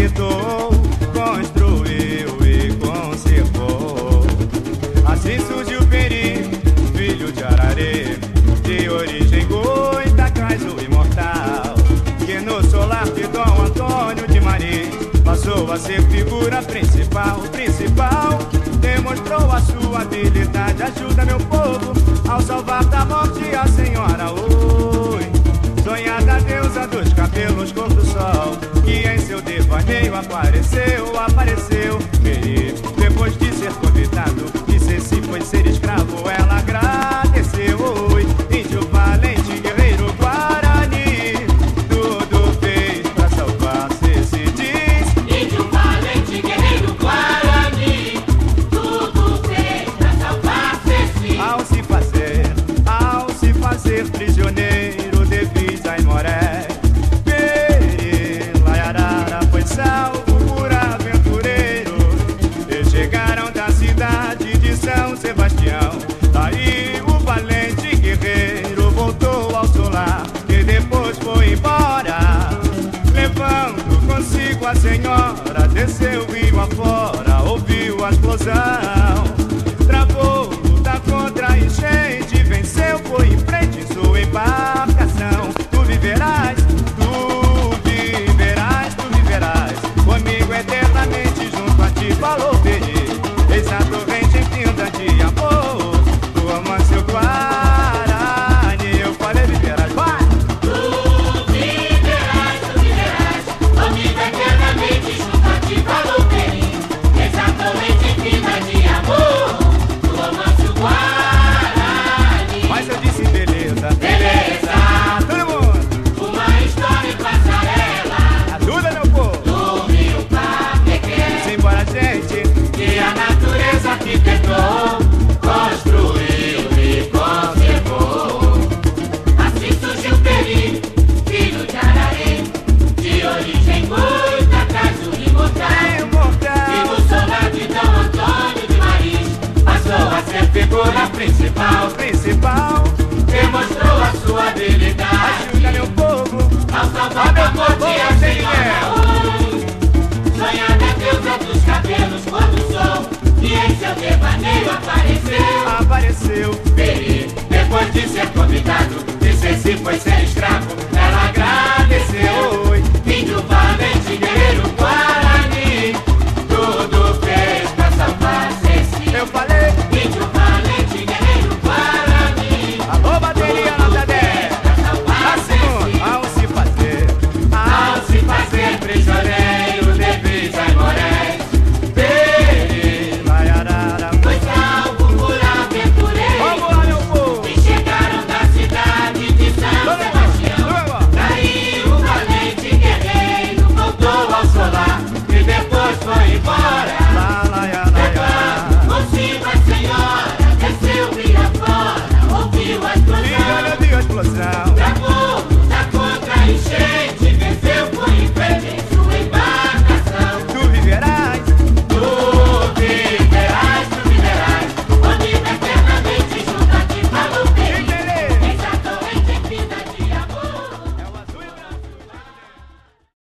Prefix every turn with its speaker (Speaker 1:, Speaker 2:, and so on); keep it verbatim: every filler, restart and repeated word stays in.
Speaker 1: arquitetou, construiu e conservou. Assim surgiu Peri, filho de Ararê, de origem Goitacás, o imortal, que no solar de Dom Antônio de Mari passou a ser figura principal. Principal, demonstrou a sua habilidade. Ajuda meu povo ao salvar da morte a senhora. Oi, sonhada deusa dos cabelos cor do sol, que em seu devaneio apareceu, apareceu. Peri, depois de ser convidado, disse se foi ser escravo, ela agradeceu. Oi, índio valente, guerreiro Guarani, tudo fez pra salvar-se, se diz.
Speaker 2: Índio valente, guerreiro Guarani, tudo fez pra salvar-se, se
Speaker 1: Ao se fazer, ao se fazer prisioneiro de Visa e Moré, Peri, Laiarara foi salvo por aventureiro. E chegaram da cidade de São Sebastião. Daí o valente guerreiro voltou ao solar, e depois foi embora, levando consigo a senhora. Desceu rio afora, ouviu a explosão, travou luta contra a enchente, venceu, foi em frente em sua embarcação. Tu viverás, tu viverás, tu viverás comigo eternamente junto a ti, falou Peri. Eis a torrente infinda de amor, tu amas seu Guarani. Eu falei viverás, vai!
Speaker 2: tu viverás, tu viverás comigo eternamente junto a ti, falou Peri. Exatamente infinita de amor, tu amas o Guarani.
Speaker 1: Mas eu disse beleza,
Speaker 2: Beleza,
Speaker 1: todo mundo,
Speaker 2: uma história em passarela,
Speaker 1: ajuda meu povo,
Speaker 2: do Rio Paquequé,
Speaker 1: simbora gente.
Speaker 2: que a natureza arquitetou, construiu e conservou. Assim surgiu Peri, filho de Ararê, de origem Goitacás, o imortal, e no solar de Dom Antônio de Maris passou a ser figura principal.
Speaker 1: Principal,
Speaker 2: Demonstrou a sua habilidade
Speaker 1: ajuda meu povo,
Speaker 2: ao salvar da morte a senhora. Sonhada deusa dos cabelos cor do sol, que em seu devaneio apareceu.
Speaker 1: apareceu.
Speaker 2: Peri, depois de ser convidado, disse se foi ser escravo, ela agradeceu.
Speaker 1: Oi,
Speaker 2: Índio valente, guerreiro Guarani, tudo fez pra salvar-se.
Speaker 1: eu falei,
Speaker 2: Índio valente, guerreiro Guarani,
Speaker 1: alô bateria nota dez.
Speaker 2: pra
Speaker 1: A
Speaker 2: salvar-se.
Speaker 1: segunda, ao se fazer,
Speaker 2: Ao se fazer prisioneiro de Visa e Morés, Peri
Speaker 1: Laiarara.
Speaker 2: foi salvo por aventureiro.
Speaker 1: Vamos lá meu povo,
Speaker 2: E chegaram da cidade de São Sebastião. Daí o valente guerreiro voltou ao solar, e depois foi embora.
Speaker 1: lá, laiarara.
Speaker 2: Levando consigo a senhora, desceu rio afora, ouviu a
Speaker 1: E
Speaker 2: explosão,
Speaker 1: olha a explosão,